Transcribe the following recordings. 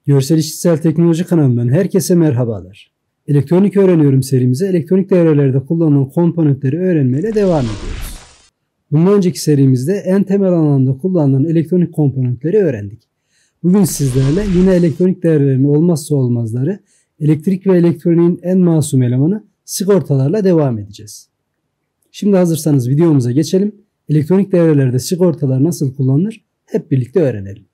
Görsel İşitsel Teknoloji kanalından herkese merhabalar. Elektronik öğreniyorum serimize elektronik devrelerde kullanılan komponentleri öğrenmeyle devam ediyoruz. Bundan önceki serimizde en temel anlamda kullanılan elektronik komponentleri öğrendik. Bugün sizlerle yine elektronik devrelerin olmazsa olmazları, elektrik ve elektroniğin en masum elemanı sigortalarla devam edeceğiz. Şimdi hazırsanız videomuza geçelim. Elektronik devrelerde sigortalar nasıl kullanılır hep birlikte öğrenelim.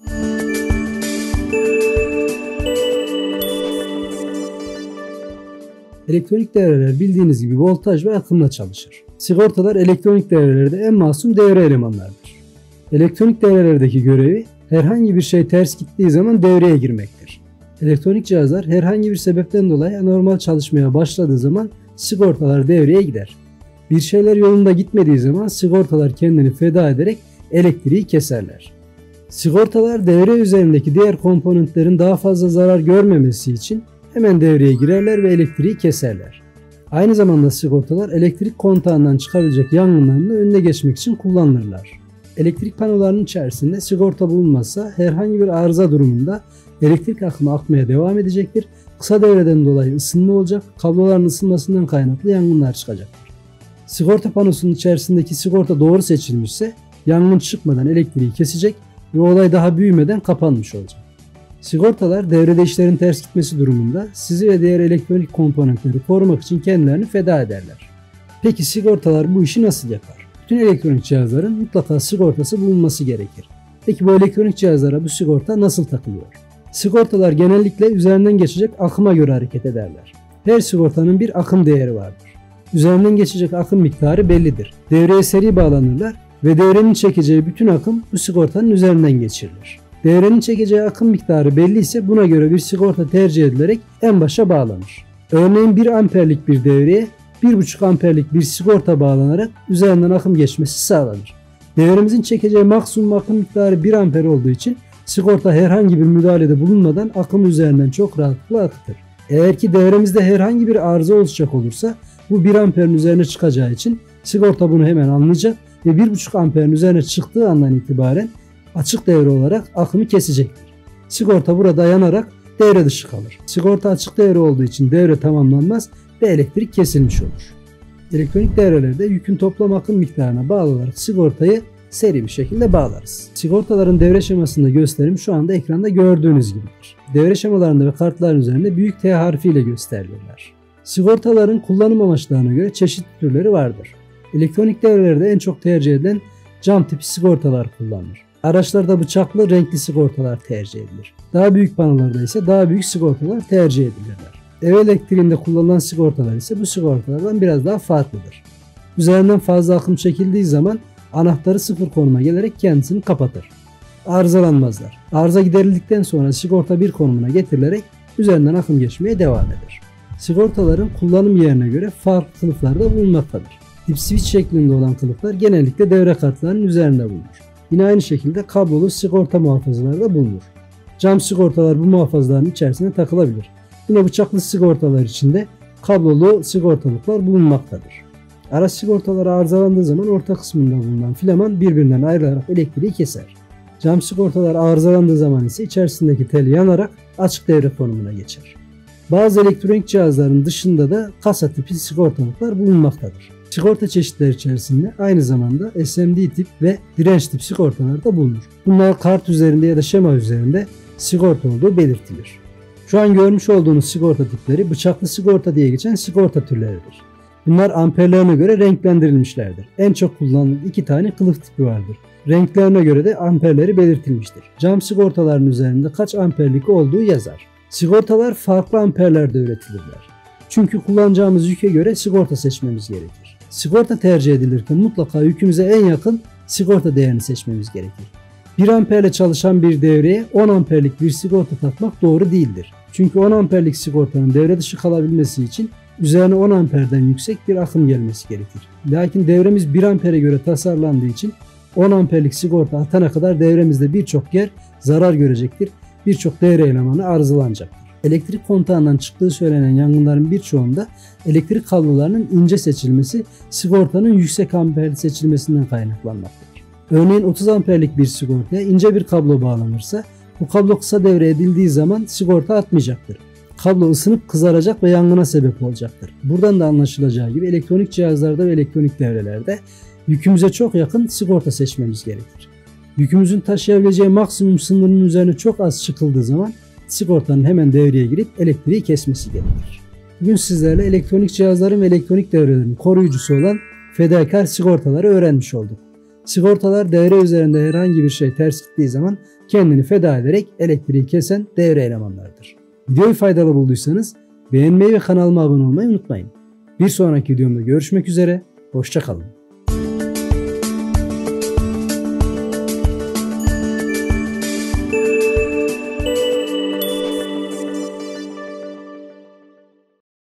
Elektronik devreler bildiğiniz gibi voltaj ve akımla çalışır. Sigortalar elektronik devrelerde en masum devre elemanlardır. Elektronik devrelerdeki görevi herhangi bir şey ters gittiği zaman devreye girmektir. Elektronik cihazlar herhangi bir sebepten dolayı anormal çalışmaya başladığı zaman sigortalar devreye gider. Bir şeyler yolunda gitmediği zaman sigortalar kendini feda ederek elektriği keserler. Sigortalar devre üzerindeki diğer komponentlerin daha fazla zarar görmemesi için hemen devreye girerler ve elektriği keserler. Aynı zamanda sigortalar elektrik kontağından çıkabilecek yangınların önüne geçmek için kullanılırlar. Elektrik panolarının içerisinde sigorta bulunmazsa herhangi bir arıza durumunda elektrik akımı akmaya devam edecektir. Kısa devreden dolayı ısınma olacak, kabloların ısınmasından kaynaklı yangınlar çıkacaktır. Sigorta panosunun içerisindeki sigorta doğru seçilmişse yangın çıkmadan elektriği kesecek ve olay daha büyümeden kapanmış olacak. Sigortalar devrede işlerin ters gitmesi durumunda sizi ve diğer elektronik komponentleri korumak için kendilerini feda ederler. Peki sigortalar bu işi nasıl yapar? Bütün elektronik cihazların mutlaka sigortası bulunması gerekir. Peki bu elektronik cihazlara bu sigorta nasıl takılıyor? Sigortalar genellikle üzerinden geçecek akıma göre hareket ederler. Her sigortanın bir akım değeri vardır. Üzerinden geçecek akım miktarı bellidir. Devreye seri bağlanırlar ve devrenin çekeceği bütün akım bu sigortanın üzerinden geçirilir. Devrenin çekeceği akım miktarı belli ise buna göre bir sigorta tercih edilerek en başa bağlanır. Örneğin 1 amperlik bir devreye 1,5 amperlik bir sigorta bağlanarak üzerinden akım geçmesi sağlanır. Devremizin çekeceği maksimum akım miktarı 1 amper olduğu için sigorta herhangi bir müdahalede bulunmadan akım üzerinden çok rahatlıkla akıtır. Eğer ki devremizde herhangi bir arıza oluşacak olursa bu 1 amperin üzerine çıkacağı için sigorta bunu hemen anlayacak ve 1,5 amperin üzerine çıktığı andan itibaren açık devre olarak akımı kesecektir. Sigorta burada yanarak devre dışı kalır. Sigorta açık devre olduğu için devre tamamlanmaz ve elektrik kesilmiş olur. Elektronik devrelerde yükün toplam akım miktarına bağlı olarak sigortayı seri bir şekilde bağlarız. Sigortaların devre şemasında gösterim şu anda ekranda gördüğünüz gibidir. Devre şemalarında ve kartların üzerinde büyük T harfiyle gösterilirler. Sigortaların kullanım amaçlarına göre çeşitli türleri vardır. Elektronik devrelerde en çok tercih edilen cam tipi sigortalar kullanılır. Araçlarda bıçaklı renkli sigortalar tercih edilir. Daha büyük panolarda ise daha büyük sigortalar tercih edilirler. Ev elektriğinde kullanılan sigortalar ise bu sigortalardan biraz daha farklıdır. Üzerinden fazla akım çekildiği zaman anahtarı sıfır konuma gelerek kendisini kapatır. Arızalanmazlar. Arıza giderildikten sonra sigorta bir konumuna getirilerek üzerinden akım geçmeye devam eder. Sigortaların kullanım yerine göre farklı kılıflarda bulunmaktadır. Dip switch şeklinde olan kılıflar genellikle devre kartlarının üzerinde bulunur. Yine aynı şekilde kablolu sigorta muhafazaları da bulunur. Cam sigortalar bu muhafazaların içerisine takılabilir. Yine bıçaklı sigortalar içinde kablolu sigortalıklar bulunmaktadır. Araç sigortaları arızalandığı zaman orta kısmında bulunan filaman birbirinden ayrılarak elektriği keser. Cam sigortalar arızalandığı zaman ise içerisindeki tel yanarak açık devre konumuna geçer. Bazı elektronik cihazların dışında da kasa tipi sigortalıklar bulunmaktadır. Sigorta çeşitleri içerisinde aynı zamanda SMD tip ve direnç tip sigortalar da bulunur. Bunlar kart üzerinde ya da şema üzerinde sigorta olduğu belirtilir. Şu an görmüş olduğunuz sigorta tipleri bıçaklı sigorta diye geçen sigorta türleridir. Bunlar amperlerine göre renklendirilmişlerdir. En çok kullanılan 2 tane kılıf tipi vardır. Renklerine göre de amperleri belirtilmiştir. Cam sigortaların üzerinde kaç amperlik olduğu yazar. Sigortalar farklı amperlerde üretilirler. Çünkü kullanacağımız yüke göre sigorta seçmemiz gerekir. Sigorta tercih edilirken mutlaka yükümüze en yakın sigorta değerini seçmemiz gerekir. 1 amperle çalışan bir devreye 10 amperlik bir sigorta takmak doğru değildir. Çünkü 10 amperlik sigortanın devre dışı kalabilmesi için üzerine 10 amperden yüksek bir akım gelmesi gerekir. Lakin devremiz 1 ampere göre tasarlandığı için 10 amperlik sigorta atana kadar devremizde birçok yer zarar görecektir. Birçok devre elemanı arızalanacaktır. Elektrik kontağından çıktığı söylenen yangınların birçoğunda elektrik kablolarının ince seçilmesi sigortanın yüksek amperli seçilmesinden kaynaklanmaktadır. Örneğin 30 amperlik bir sigortaya ince bir kablo bağlanırsa Bu kablo kısa devre edildiği zaman sigorta atmayacaktır. Kablo ısınıp kızaracak ve yangına sebep olacaktır. Buradan da anlaşılacağı gibi elektronik cihazlarda ve elektronik devrelerde yükümüze çok yakın sigorta seçmemiz gerekir. Yükümüzün taşıyabileceği maksimum sınırının üzerine çok az çıkıldığı zaman sigortanın hemen devreye girip elektriği kesmesi gerekir. Bugün sizlerle elektronik cihazların ve elektronik devrelerin koruyucusu olan fedakar sigortaları öğrenmiş olduk. Sigortalar devre üzerinde herhangi bir şey ters gittiği zaman kendini feda ederek elektriği kesen devre elemanlarıdır. Videoyu faydalı bulduysanız beğenmeyi ve kanalıma abone olmayı unutmayın. Bir sonraki videomda görüşmek üzere, hoşça kalın.